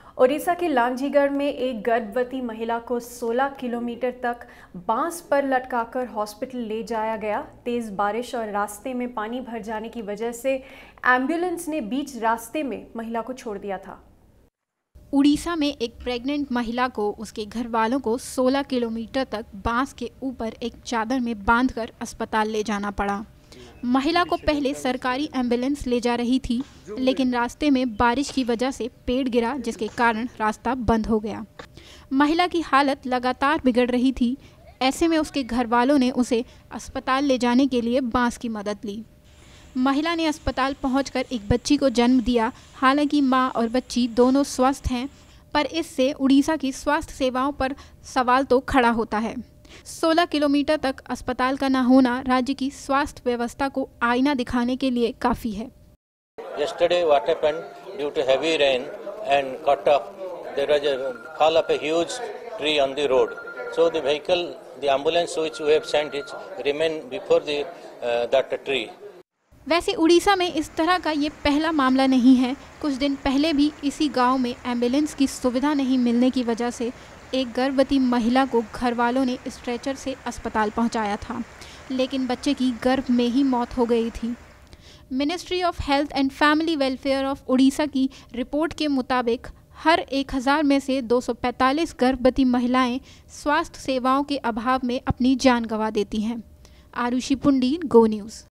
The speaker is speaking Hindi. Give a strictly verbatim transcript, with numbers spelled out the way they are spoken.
ओडिशा के लांजीगढ़ में एक गर्भवती महिला को सोलह किलोमीटर तक बांस पर लटकाकर हॉस्पिटल ले जाया गया। तेज बारिश और रास्ते में पानी भर जाने की वजह से एम्बुलेंस ने बीच रास्ते में महिला को छोड़ दिया था। उड़ीसा में एक प्रेग्नेंट महिला को उसके घर वालों को सोलह किलोमीटर तक बांस के ऊपर एक चादर में बांधकर अस्पताल ले जाना पड़ा। महिला को पहले सरकारी एम्बुलेंस ले जा रही थी, लेकिन रास्ते में बारिश की वजह से पेड़ गिरा, जिसके कारण रास्ता बंद हो गया। महिला की हालत लगातार बिगड़ रही थी। ऐसे में उसके घर वालों ने उसे अस्पताल ले जाने के लिए बांस की मदद ली। महिला ने अस्पताल पहुंचकर एक बच्ची को जन्म दिया। हालांकि मां और बच्ची दोनों स्वस्थ हैं, पर इससे उड़ीसा की स्वास्थ्य सेवाओं पर सवाल तो खड़ा होता है। सोलह किलोमीटर तक अस्पताल का न होना राज्य की स्वास्थ्य व्यवस्था को आईना दिखाने के लिए काफी है। Yesterday what happened, due to heavy rain and cut off, there was a fall of a huge tree on the road. So the vehicle, the ambulance which we have sent it remain before the uh, that tree. वैसे उड़ीसा में इस तरह का ये पहला मामला नहीं है। कुछ दिन पहले भी इसी गांव में एम्बुलेंस की सुविधा नहीं मिलने की वजह से एक गर्भवती महिला को घर वालों ने स्ट्रेचर से अस्पताल पहुंचाया था, लेकिन बच्चे की गर्भ में ही मौत हो गई थी। Ministry of health and family welfare of Orissa की रिपोर्ट के मुताबिक हर एक हज़ार में से दो सौ पैंतालीस गर्भवती महिलाएं स्वास्थ्य सेवाओं के अभाव में अपनी जान गंवा देती हैं। Arushi Pundi, go news.